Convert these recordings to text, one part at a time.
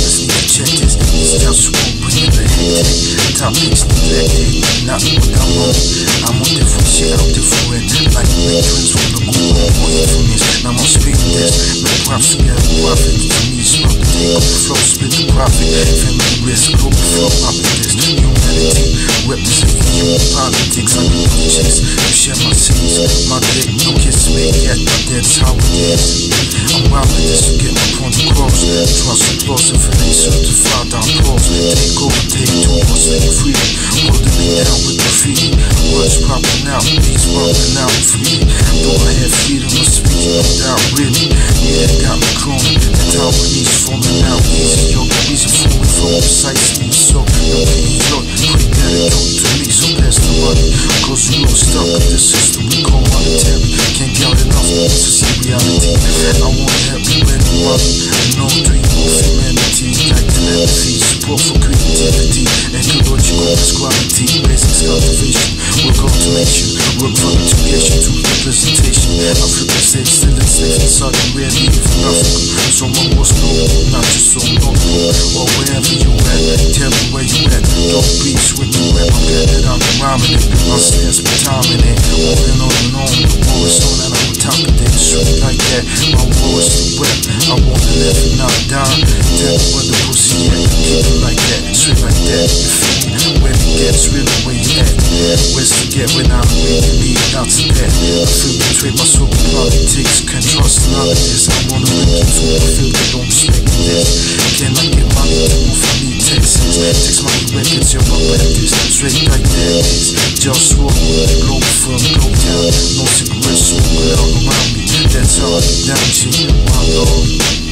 brothers need to check this. These just won't bring in the head. Topics neglected, not what I'm on. I'm on different shit, I'm different. Like veterans from the group, more infamous. Now I'm speaking this. My props together, profit. To me, it's about to take up the flow, split the profit. Family risk, global flow, opulence. Humanity, representing human politics. I need no chase. You share my scenes, my dick, no kiss me. Yeah, that's how it is. I'm wild with this to get my point across. Trust applause, if it ain't certified, down pause. Take over, take two, what's like freedom. Holding me down with graffiti. Words popping out, beats popping out freely. Though I have freedom of speech without really. Yeah, it got me cloning. That's how it needs falling out easy, yo. Easy for me from precisely. So, yo, enjoy. Quick that it come to me, so pass the money. Cause you know stuck in the system we call monetary. Can't count enough to see reality. I wanna help you win the money. No dream of humanity. Like telepathy, support for creativity. Ecological quality, basic cultivation. Work automation, work from integration to representation. African states still enslaved in Southern rare leave from Africa. So my most noble, not just so noble. Or wherever you at, tell me where you at. Don't beach with the rap, I'm glad that I'm rhyming it. My stance be timing it. On and on and on, the war is on and I'm on top of that. Straight like that, my war is the wet. I wanna live and not die. Tell me where the pussy at, keep it like that, straight like that. You feel me? Where it gets, really where you at. Where's to get when I really need out to that. I feel betrayed, my soul politics. Can't trust none of this. I wanna make it to I feel they don't respect this. Can I get money to move for me, Texas? Text my records, you're my Baptist. Straight like that is just walk, blow from, blow down. No cigarettes, smoke out around me. That's how I get down, G. My lord.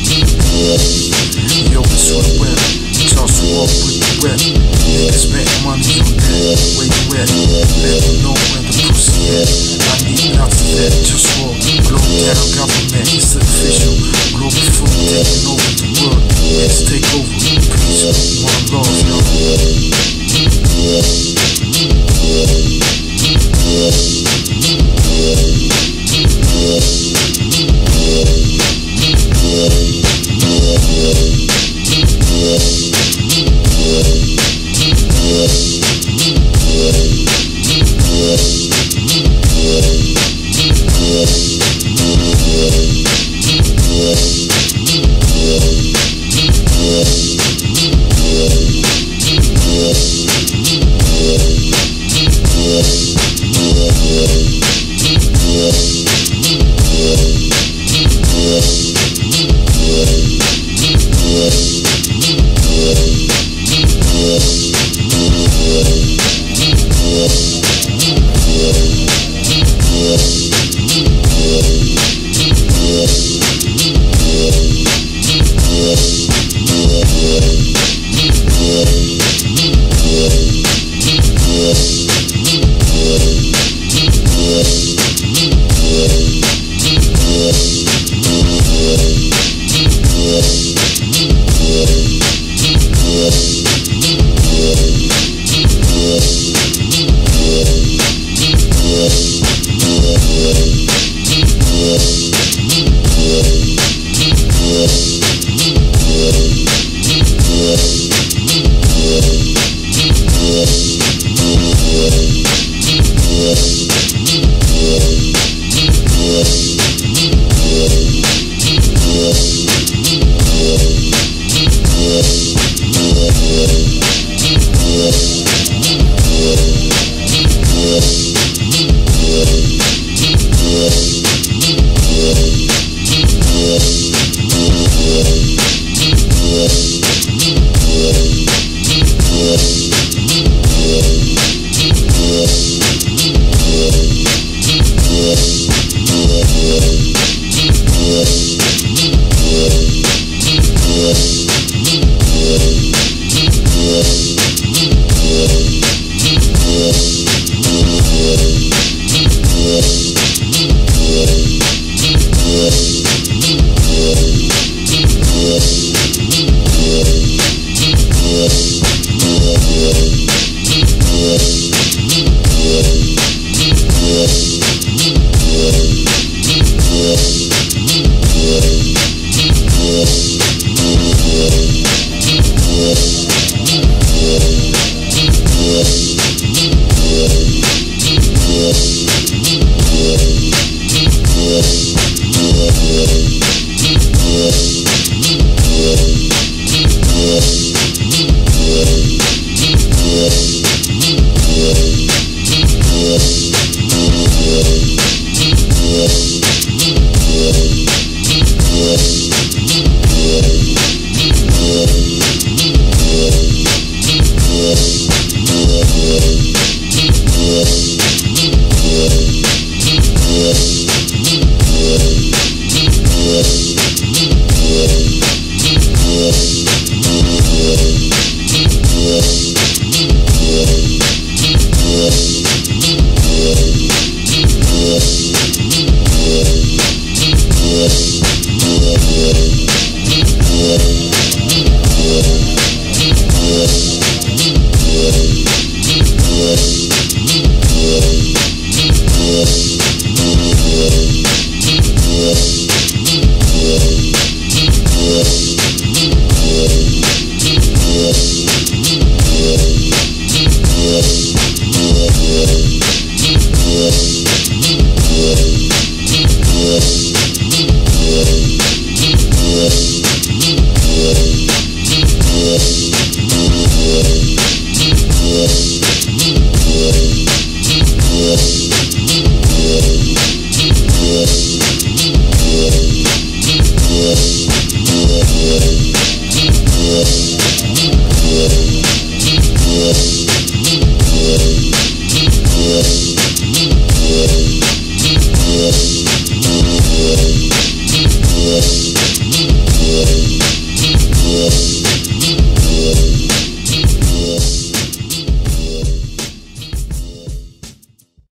Yo, it's on the web. Just walk with the web. Niggas make money on that. Where you at? Let me know where the pussy at. I need not to let. Just walk. Blow down government. It's official. Global food taking over the world. Let's take over. Peace. One love, yo.